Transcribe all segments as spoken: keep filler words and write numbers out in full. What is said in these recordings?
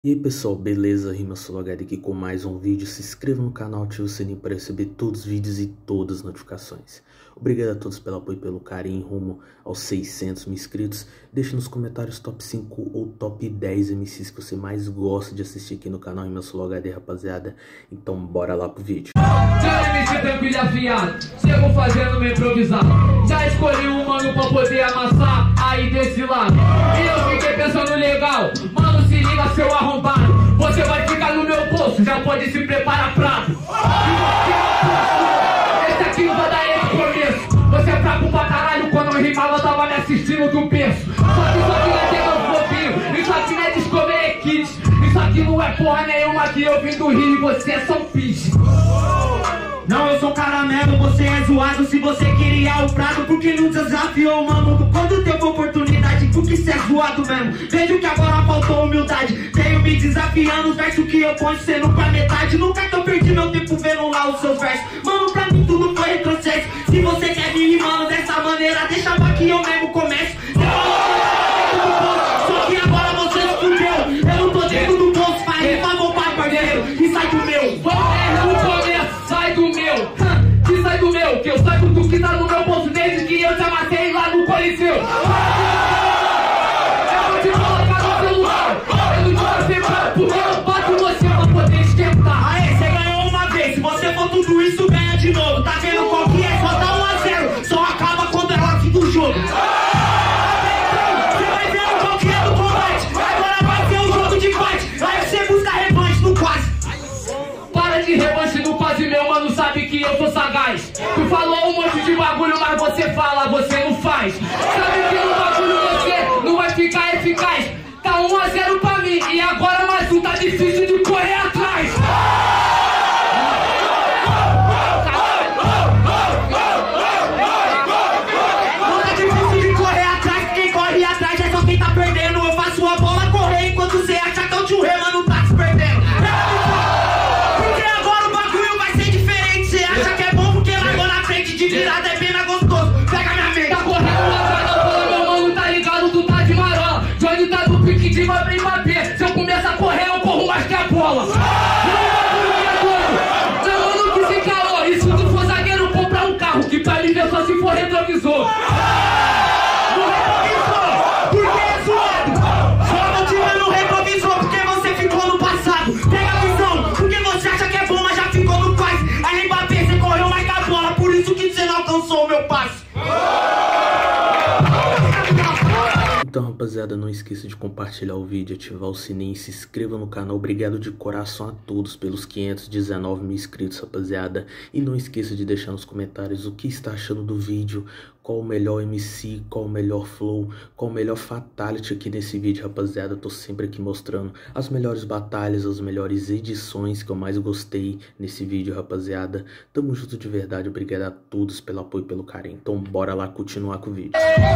E aí pessoal, beleza? RimaSoloHD aqui com mais um vídeo. Se inscreva no canal, ative o sininho para receber todos os vídeos e todas as notificações. Obrigado a todos pelo apoio e pelo carinho rumo aos seiscentos mil inscritos. Deixe nos comentários top cinco ou top dez M Cs que você mais gosta de assistir aqui no canal RimaSoloHD, rapaziada. Então bora lá pro vídeo. Já M C tranquilo e afiado, chego fazendo meu improvisado. Já escolhi um mano pra poder amassar aí desse lado. E eu fiquei pensando legal, mano, se liga seu arrombado. Você vai ficar no meu bolso, já pode se preparar prato. Esse aqui não vai dar esse começo. Você é fraco pra caralho, quando eu rimava eu tava me assistindo do berço. Só que isso aqui não é tema fofinho, isso aqui não é Discovery Kids. Isso aqui não é porra nenhuma que eu vim do Rio e você é São Fish. Não, eu sou caramelo, você é zoado. Se você queria o prato, porque não desafiou, mano? Quando teve oportunidade, porque cê é zoado mesmo. Vejo que agora faltou humildade. Tenho me desafiando, os versos que eu ponho sendo pra metade. Nunca que eu perdi meu tempo vendo lá os seus versos. Mano, pra mim tudo foi retrocesso. Se você quer me rimando dessa maneira, deixa pra que eu mesmo começo. Só que agora você se fudeu. Eu não tô dentro do bolso, mas rimar vou pra parceiro. E sai do meu. Vamos no começo, sai do meu. Que sai do meu, que eu saiba do que tá no meu bolso desde que eu te amassei lá no Coliseu. Eu vou te colocar no celular. Eu não te passei pra porque eu bato você pra poder esquentar. Aê, você ganhou uma vez. Se você for tudo isso, ganha de novo. Tá vendo qual que é? Só dá um a zero. Só acaba quando ela fica do jogo. Você vai ver qual que é do combate. Agora vai ser um jogo de fight. Aí você busca revanche no quase. Para de revanche no quase, meu mano, sabe que eu sou sagaz. Tu falou um monte de bagulho, mas você fala, você não faz. Sabe que no bagulho você não vai ficar eficaz. Tá um a zero pra mim, e agora mais um tá difícil de correr atrás. Não tá difícil de correr atrás. Quem corre atrás é só quem tá perdendo. Eu faço a bola correr enquanto você acha que é o tio Rê, mano, tá se perdendo. Porque agora o bagulho vai ser diferente. Você acha que é bom porque largou na frente. De virada é bem mais gostoso. Pega minha mente. Tá correndo atrás da bola, meu mano, tá ligado, tu tá de marola. Johnny tá do pique de Mbappé e Mbappé. Se eu começar a correr, eu corro mais que a bola. Meu mano que se calou. E se tu for zagueiro, comprar um carro, que pra mim ver só se for retrovisor. No retrovisor, porque é zoado. Só não tira no retrovisor porque você ficou no passado. Pega a visão, porque você acha que é bom, mas já ficou no quase. Aí Mbappé, você correu mais que a bola. Por isso que você não alcançou o meu passe. Então rapaziada, não esqueça de compartilhar o vídeo, ativar o sininho, se inscreva no canal. Obrigado de coração a todos pelos quinhentos e dezenove mil inscritos, rapaziada. E não esqueça de deixar nos comentários o que está achando do vídeo, qual o melhor M C, qual o melhor flow, qual o melhor fatality aqui nesse vídeo, rapaziada. Eu tô sempre aqui mostrando as melhores batalhas, as melhores edições que eu mais gostei nesse vídeo, rapaziada. Tamo junto de verdade, obrigado a todos pelo apoio e pelo carinho. Então bora lá continuar com o vídeo.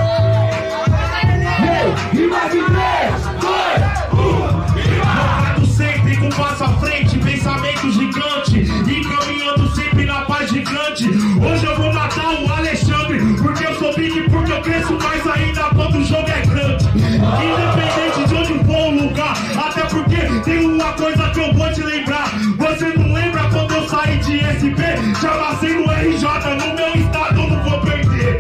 Rima de três, dois, um, Jogado sempre com passo à frente, pensamento gigante e caminhando sempre na paz gigante. Hoje eu vou matar o Alexandre, porque eu sou big, porque eu cresço mais ainda quando o jogo é grande. Independente de onde for o lugar, até porque tem uma coisa que eu vou te lembrar. Você não lembra quando eu saí de S P? Já passei no R J, no meu estado eu não vou perder.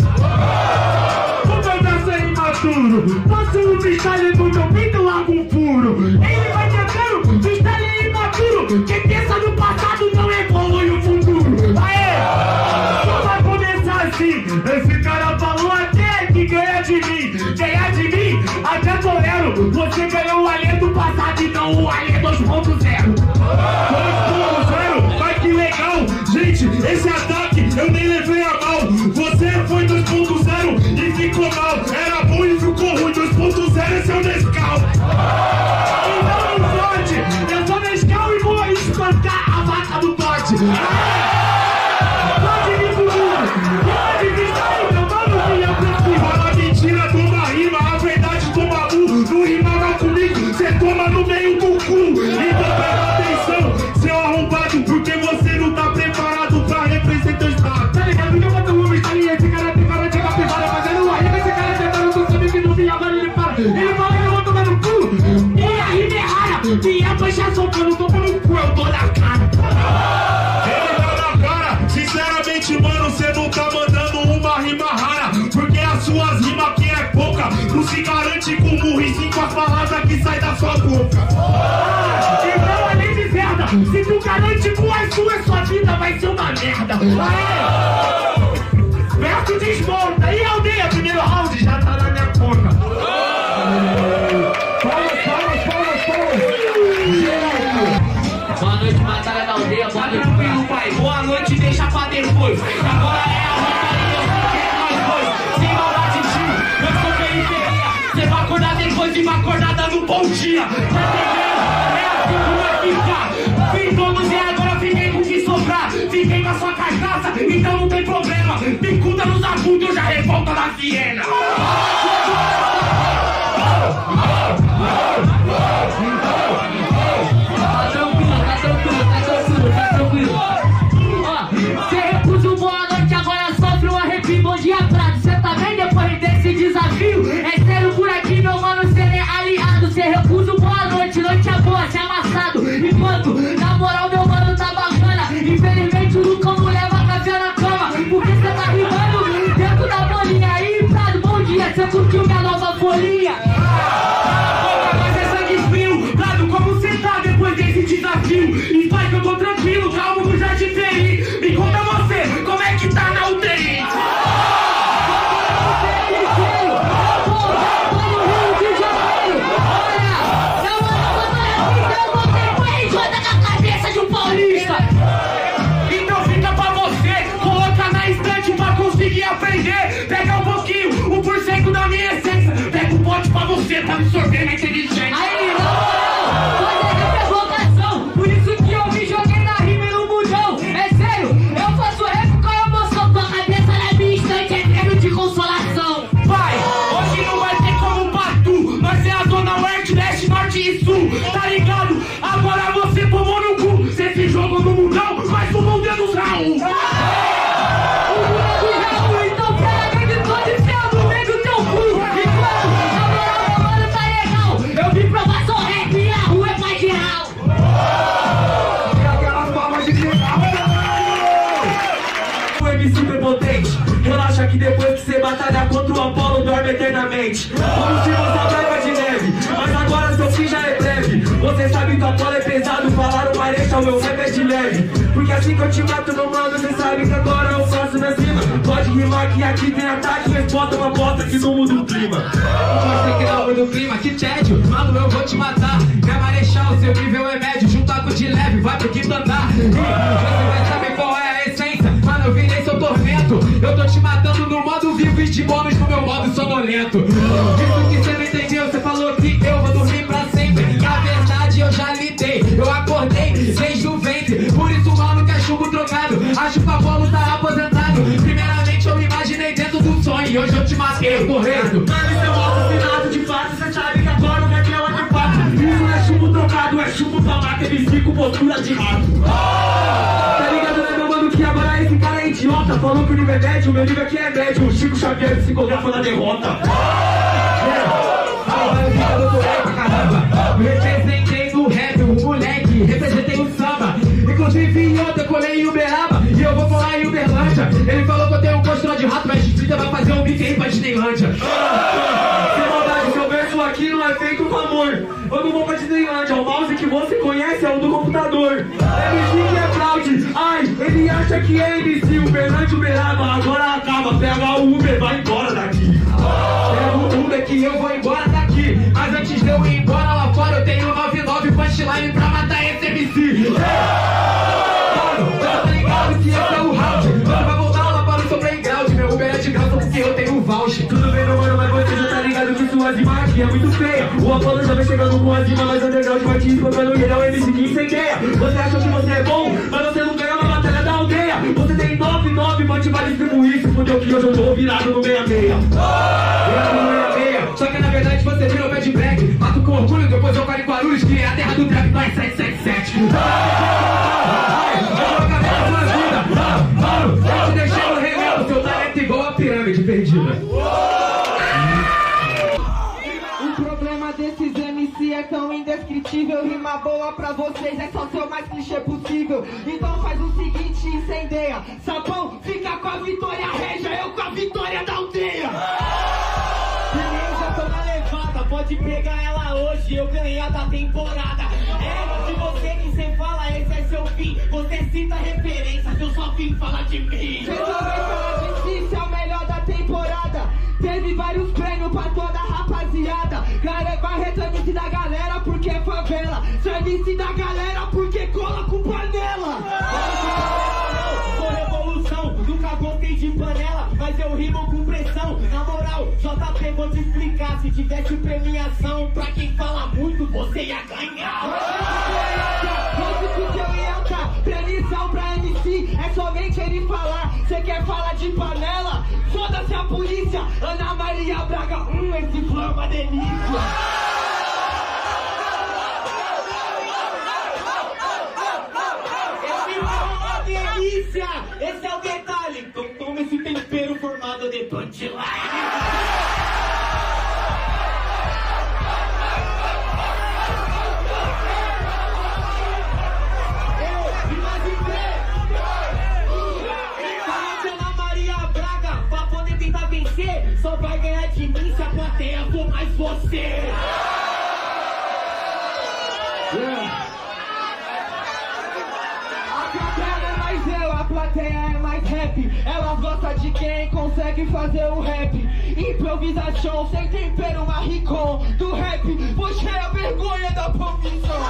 Faço um freestyle no meu peito, largo um furo. Ele vai tentando, freestyle imaturo. Quem pensa no passado não evolui o futuro. Aê! Só vai começar assim. Esse cara falou até que ganha de mim. Ganhar de mim, até tolero. Você ganhou o alê do passado e não o alê dois ponto zero. dois ponto zero, mas que legal. Gente, esse ataque eu nem levei a mal. Você foi dois ponto zero e ficou mal. Era bom e ficou ruim. dois ponto zero é seu Nescau. Então não pode. Eu sou Nescau e vou espancar a vaca do Todd. Pode vir pro mundo. Pode vir sair, meu mano, que eu preciso. Fala mentira, toma rima. A verdade toma um. Não rimava comigo, você toma no meio do cu. Então presta atenção, seu arrombado, porque você não tá preparado pra representar o estado. Tá ligado? Porque eu boto uma estalinha, esse cara tem cara de capivara fazendo uma rima. Esse cara tentando, tu sabe que não vinha, agora ele para. Ele fala que eu vou tomar no cu. E a rima é rara. E a mancha soltando, tomo no cu, eu tô na cara. Ele tá na cara, sinceramente, mano, cê não tá mandando uma rima rara. Porque as suas rimas aqui é pouca. Não se garante com murro e sim com as palavras que saem da sua boca. Ah, então além de merda, se tu garante com as suas, sua vida vai ser uma merda. Aê! Verso desmonta, e a aldeia, primeiro round, já tá na minha conta. Palmas, palmas, palmas, palmas. Boa noite, batalha da aldeia, boa noite, tranquilo, pai. Boa noite, deixa pra depois. Agora é a batalha, nós dois. Sem maldade, tio, eu sou periferia. Cê vai acordar depois e vai acordar dando bom dia. Tá entendendo? É assim que vai ficar. Vim todos e agora fiquei com o que sobrar. Fiquei com a sua carcaça, então não tem problema. Picuda nos agudos, eu já revolta na Viena. Tá tranquilo, tá tranquilo, tá tranquilo, tá tranquilo. Ó, cê recusa o boa noite, agora sofre um arrepio. Bom dia, Prado, cê tá bem depois desse desafio? É sério por aqui, meu mano, cê nem é aliado. Cê recusa o boa noite, noite é boa, cê é amassado. Enquanto, na moral, meu mano, tá bacana. Infelizmente, o Lucão não leva café na cama. Porque cê tá rimando dentro da bolinha. Aí, Prado, bom dia, cê curtiu minha nova folhinha? Mas é sangue frio, Prado, como cê tá depois desse desafio? E pai, que eu tô tranquilo, calmo no jardim feliz. Me conta você, como é que tá na U T I? Então fica pra você, coloca na estante pra conseguir aprender. Pega um pouquinho, um por cento da minha essência. Pega o pote pra você, pra absorver na inteligência. Aí, não, você é vocação. Por isso que eu me joguei na rima e no mundão. É sério, eu faço rap com a emoção. Tua cabeça na minha estante é prêmio de consolação. Vai, hoje não vai ter como Patu. Nós é a Zona Oeste, Leste, Norte e Sul. Tá ligado? Agora você tomou no cu. Cê se jogou no mundão, mas tomou o dedo do Raul. Então pega de todo e céu no meio do teu cu. Enquanto, na moral, meu mano, tá legal. Eu vim provar só rap e a rua é mais geral. E aquelas palmas de legal. O M C prepotente, relaxa que depois que cê batalha contra o Apolo, dorme eternamente. Como se você a branca de neve, mas agora seu fim já é breve. Você sabe que o Apolo é pesado, falaram Marechal, o meu rap é de leve. Porque assim que eu te mato no mano, cê sabe que agora eu faço na cima. Pode rimar que aqui tem ataque, resposta uma bota que não muda o clima. Pode que não muda o clima, que tédio, mano, eu vou te matar. Minha Marechal, seu nível é médio, junta com de leve, vai pro quinto andar. E você vai saber qual é a essência, mano, eu virei seu tormento. Eu tô te matando no modo vivo e de bônus no meu modo sonolento. Isso que cê não entendeu, cê falou que eu vou dormir pra sempre. Na verdade eu já lidei, eu acordei desde o ventre. Por isso, mano, que é chumbo trocado. Acho que o Apolo tá aposentado. Primeiramente eu me imaginei dentro do sonho e hoje eu te matei, correndo. Mano, isso é um assassinato de fato. Cê sabe que agora o rap é outro papo. Isso não é chumbo trocado, é chumbo pra mata. M C com postura de rato. Tá ligado, né, meu mano, que agora esse cara é idiota. Falou que o nível é médio, o meu nível aqui é médio. O Chico Xavier psicografa na derrota. Representei no rap, o moleque, representei o samba. Inclusive ontem eu colei em Uberaba e eu vou colar em Uberlândia. Ele falou que eu tenho um postura de rato, mas Twitter vai fazer um beat aí pra Disneylândia. Sem maldade, seu verso aqui não é feito com amor. Eu não vou pra Disneylândia, o mouse que você conhece é o do computador. M C que é fraude, ai, ele acha que é M C. Uberlândia, Uberaba, agora acaba. Pega o Uber, vai embora daqui. Pega o Uber que eu vou embora daqui. Mas antes de eu ir embora lá fora, eu tenho noventa e nove punchline pra matar esse M C. Mano, tá ligado que esse é o round. Você vai voltar lá para o seu playground. Meu Uber é de graça porque eu tenho um voucher. Tudo bem, meu mano, mas você já tá ligado que sua rima aqui é muito feia. O Apolo já vem chegando com as rimas, mas underground vai te explorando e ele é o M C que incendeia. Você acha que você é bom, mas você não ganhou na batalha da aldeia. Você tem nove nove, pode vai distribuir. Se fudeu que hoje eu tô virado no meia meia. Virado no meia meia. Só que na verdade você virou bad black. Mato com orgulho, depois eu paro em Guarulhos, que é a terra do trap, nós sete sete sete. Mano, eu te deixei no relento, seu talento é igual a pirâmide perdida. O problema desses M C é tão indescritível, rima boa pra vocês é só ser o mais clichê possível. Então faz o seguinte, incendeia. Sapão, fica com a Vitória Regia, eu com a Vitória da aldeia. Beleza, tô na levada, pode pegar ela hoje, eu ganhei a da temporada. É, de você que cê fala, esse é seu fim. Você cita referências, eu só vim falar de mim. Resolveu falar de si, cê é o melhor da temporada. Teve vários prêmios pra toda a rapaziada. Cara, Barreto é M C da galera porque é favela. Serviço da galera porque cola com panela. Sou revolução, nunca gostei de panela, mas eu rimo com pressão. Na moral, J P, vou te explicar. Se tivesse premiação, pra quem fala muito, você ia ganhar. Lógico que eu ia dar premiação pra M C, é somente ele falar. Cê quer falar de panela? Foda-se a polícia. Ana Maria Braga, hum, esse flow é uma delícia. Esse flow é uma delícia. Esse é o detalhe. Então toma esse tempero formado de punchline. Só vai ganhar de mim se a plateia for mais você. Yeah. A plateia não é mais eu, a plateia é mais rap. Ela gosta de quem consegue fazer o rap. Improvisação sem tempero, marricom do rap. Você é a vergonha da profissão.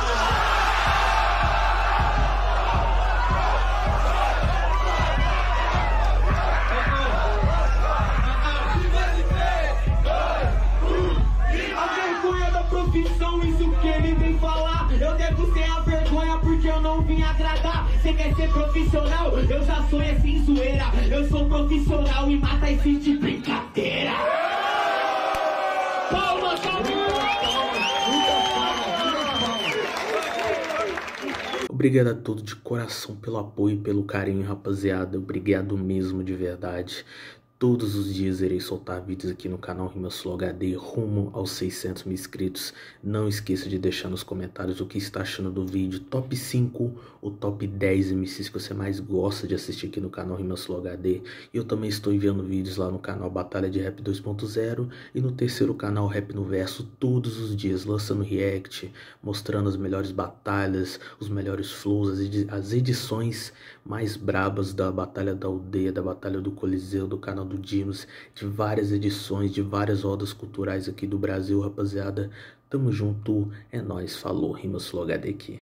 Isso que ele vem falar, eu devo ser a vergonha porque eu não vim agradar. Cê quer ser profissional? Eu já sou assim zoeira. Eu sou profissional e mata esse de brincadeira. Palmas, Obrigado a todos de coração pelo apoio e pelo carinho, rapaziada. Obrigado mesmo, de verdade. Todos os dias irei soltar vídeos aqui no canal Rimas Flow H D rumo aos seiscentos mil inscritos. Não esqueça de deixar nos comentários o que está achando do vídeo. Top cinco ou top dez M Cs que você mais gosta de assistir aqui no canal Rimas Flow H D. E eu também estou enviando vídeos lá no canal Batalha de Rap dois ponto zero e no terceiro canal Rap no Verso todos os dias, lançando react, mostrando as melhores batalhas, os melhores flows, as, edi as edições mais brabas da Batalha da Aldeia, da Batalha do Coliseu, do canal do Dinos, de várias edições, de várias rodas culturais aqui do Brasil, rapaziada. Tamo junto, é nóis, falou, Rimas Flow H D aqui.